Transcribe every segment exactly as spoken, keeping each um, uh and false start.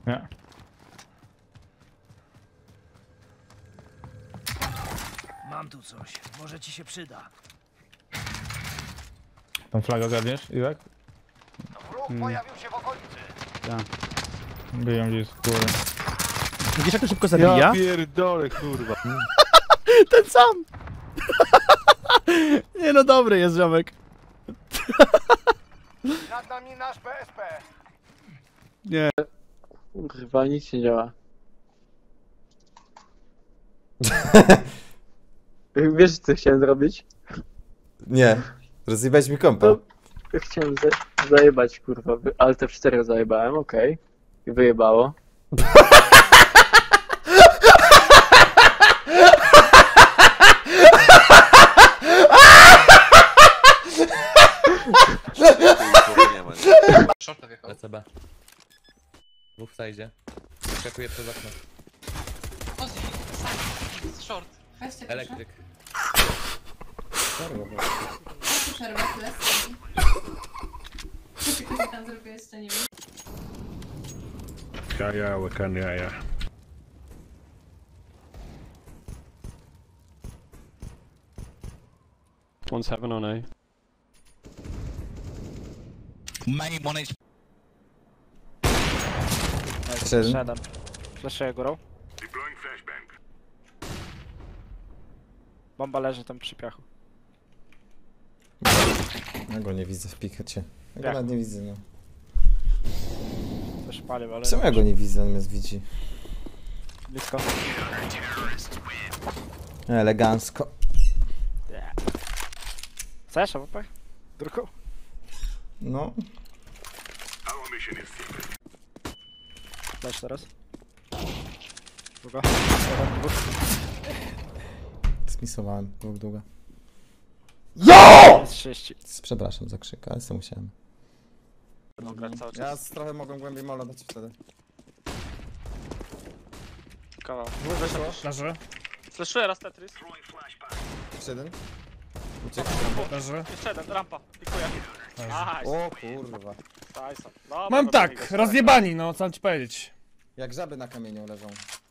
Nie. Mam tu coś, może ci się przyda. Tą flagę ogarniesz, Iwek? Wróg hmm. pojawił się w okolicy. Tak. Biją gdzieś z góry. Widzisz jak to szybko zabija? Ja pierdolę, kurwa. Ten sam! Nie no, dobry jest ziomek. Nad nami nasz B S P. Nie. Kurwa, nic nie działa. Wiesz co chciałem zrobić? Nie. Rozjebałeś mi kompa. No, chciałem za zajebać, kurwa. Ale te cztery zajebałem, okej. Okay. I wyjebało. Shorta wjechał. Lecę B. Dwóch w sajdzie. Skakuje przez okno. Short. Elektryk. Przerwę, tyle Co ty tam zrobiłeś, to nie wiem. Jaja, łykan jaja. One seven on A. Main one H P. Szedłem. Flashuję górą. Bomba leży tam przy piachu. Ja go nie widzę w pikecie. Ja go Jak? nawet nie widzę, no. Też palił, ale... Czemu ja go nie widzę, on mnie widzi? Blisko. Elegancko. Chcesz, A W P? Drugą? No. Flash teraz. Długo. Smisowałem, dług długa. JO! trzydzieści. Przepraszam za krzyk, ale co musiałem. Cały czas. Ja trochę mogłem głębiej mola dać wtedy. Kawał. Leży. Slashuję raz Tetris. Jeszcze jeden? Leży. Jeszcze jeden, rampa. Pikuję. Nice. O kurwa. Tyson. Dobra, Mam go tak, biegać, rozjebani, no co mam ci powiedzieć. Jak żaby na kamieniu leżą.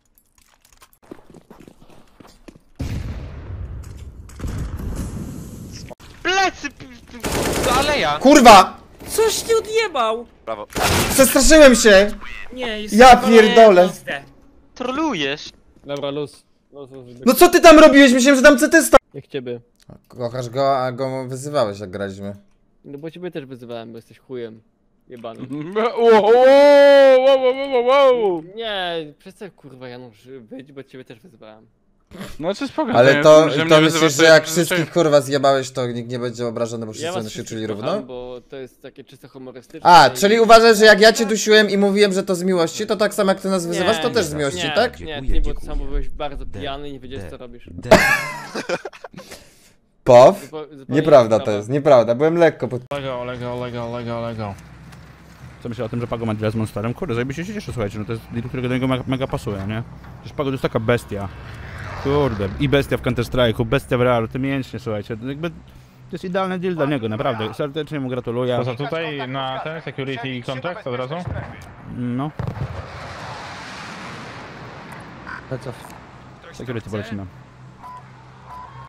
Plecy! Aleja! Kurwa! Coś ty odjebał! Brawo. Przestraszyłem się! Nie, jest Ja pierdolę! Trolujesz. Dobra, luz. luz, luz No co ty tam robiłeś? Myślałem, że tam C T sta... Jak ciebie? Kochasz go, a go wyzywałeś jak graliśmy. No bo ciebie też wyzywałem, bo jesteś chujem. Jebany. Wow, wow, wow, wow, wow. Nie, przestań kurwa Janusz być, bo ciebie też wyzywałem. No co spokojnie. Ale to, że to mnie myślisz, wyzywasz, że jak to- wszystkich kurwa zjebałeś, to nikt nie będzie obrażony, bo Ja wszyscy was będą się czuli wszystkich równo? kocham, bo to jest takie czysto humorystyczne. A, i- czyli uważasz, że jak ja cię dusiłem i mówiłem, że to z miłości, to tak samo jak ty nas wyzywasz, to też z miłości, nie, tak? Nie, nie, bo ty sam byłeś bardzo pijany i nie wiedziałeś co robisz. Pow? Zupo- zupełnie Nieprawda sprawa. to jest, nieprawda, byłem lekko pod... Lego, Lego, Lego, Lego, Lego. Co myślę o tym, że Pago ma deal z Monsterem? Kurde, zajebiście się cieszę, słuchajcie, no to jest deal, którego do niego mega, mega pasuje, nie? Przecież Pago to jest taka bestia. Kurde, i bestia w Counter Strike'u, bestia w Realu, ty mięśnie, słuchajcie, to jakby... To jest idealny deal dla niego, naprawdę, serdecznie mu gratuluję. To co, tutaj na ten security i contract od razu? No. Security polecimy.